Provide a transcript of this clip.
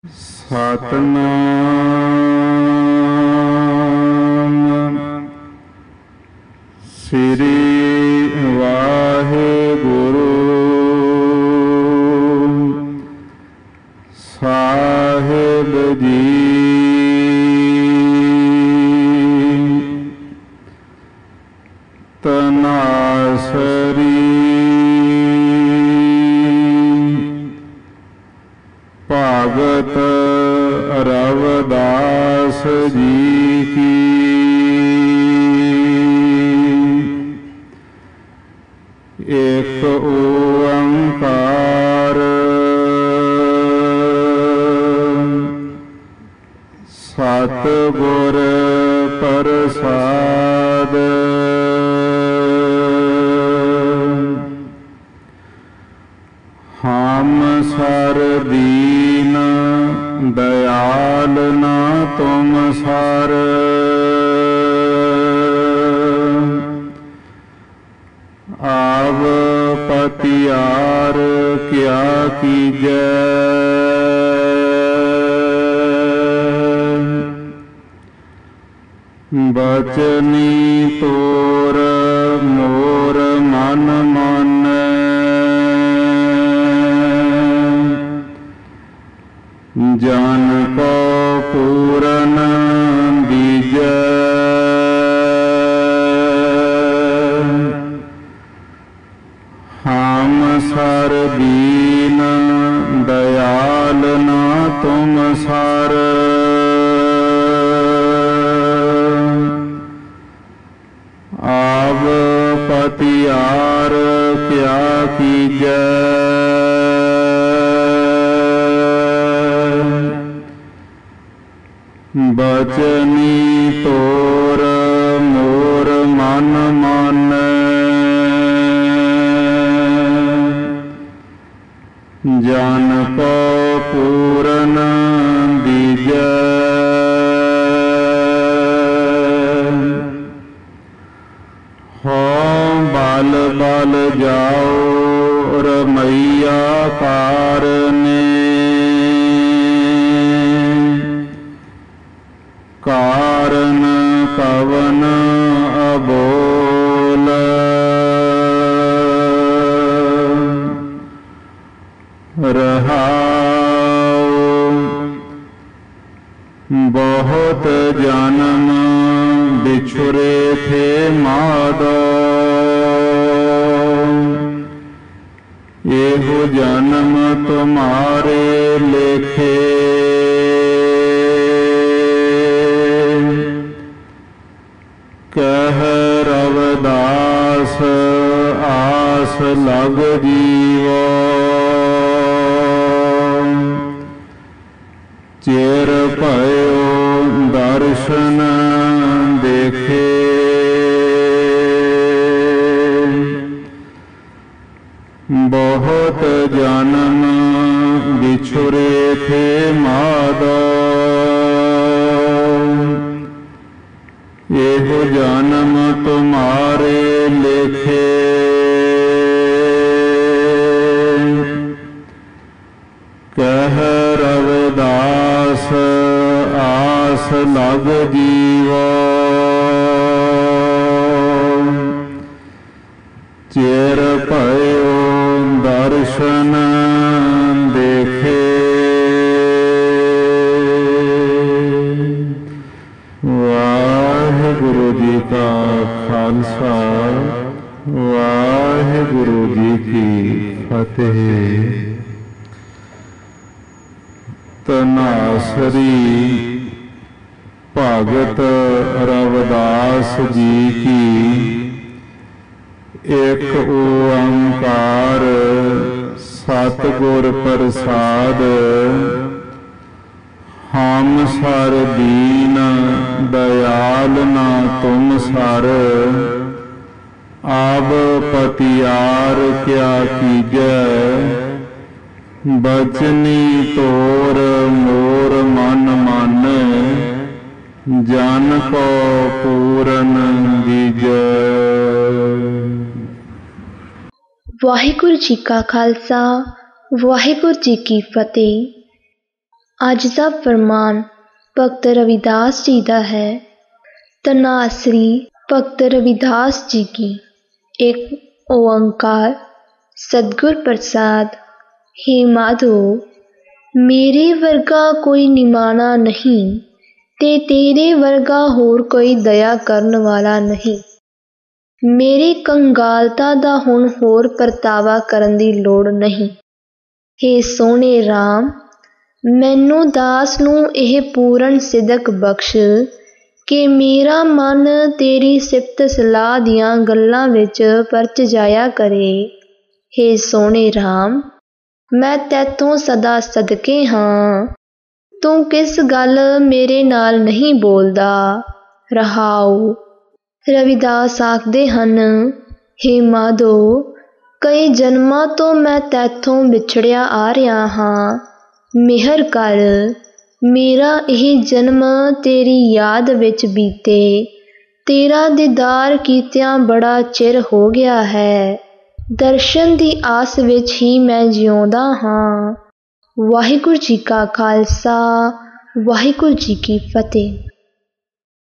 सतनाम श्री वाहेगुरु साहिब जी। तनासरी भगत रवदास जी की। एक ओंकार सतगुर प्रसाद। हम सर दीन दयाल ना तुम सर। आव पतियार क्या कीजै। बचनी तोर मोर मन मानै। जन को पूरन बीजै। हम सर दीन दयाल ना तुम सर। आव पतियार क्या कीजै। बचनी तोर मोर मन मानै। जन को पूरन दीजै। हो बल बल जाओ रमैया कारने। कारण कवन अबोल। रहाओ बहुत जन्म बिछुरे थे माधो। एहो जन्म तुम्हारे लेखे। कह रवदास आस लग जीवो। चेर भयो दर्शन देखे। बहुत जन्म बिछुरे थे माधो। एहो जन्म तुम्हारे लेखे। कह रवदास आस लग जीवो। चेर भयो दर्शन देखे। वाहिगुरु जी का खालसा वाहिगुरु जी की फतेह। तनासरी भगत रवदास जी की। एक ओंकार सतगुर प्रसाद। हम सर दीन दयाल ना तुम सर। आब पतियार क्या कीजै। बचनी तोर मोर मन मानै। जन को पूरन दीजै। वाहिगुरु जी का खालसा वाहिगुरु जी की फतेह। ਅੱਜ ਦਾ ਫਰਮਾਨ ਭਗਤ रविदास जी ਦਾ है। तनाश्री भगत रविदास जी की। एक ओंकार सतगुर प्रसाद। हे माधो, मेरे वर्गा कोई निमाना नहीं ते तेरे वर्गा होर कोई दया करन वाला नहीं। मेरी कंगालता दा हुण होर परतावा करन दी लोड़ नहीं। हे सोहणे राम, मैनू दास नू यह पूर्ण सिदक बख्श कि मेरा मन तेरी सिफत सलाह दियां गल्लां विच परच जाया करे। हे सोहणे राम, मैं तैथों सदा सदके हाँ, तू किस गल मेरे नाल नहीं बोलदा। रहाओ। रविदास आखदे हन, हे माधो, कई जन्मां तो मैं तैथों विछड़िया आ रहा हाँ। मेहर कर, मेरा यह जन्म तेरी याद विच बीते। तेरा दीदार कीतियां बड़ा चिर हो गया है। दर्शन दी आस विच ही मैं जिउंदा हाँ। वाहिगुरू जी का खालसा, वाहिगुरू जी की फतेह।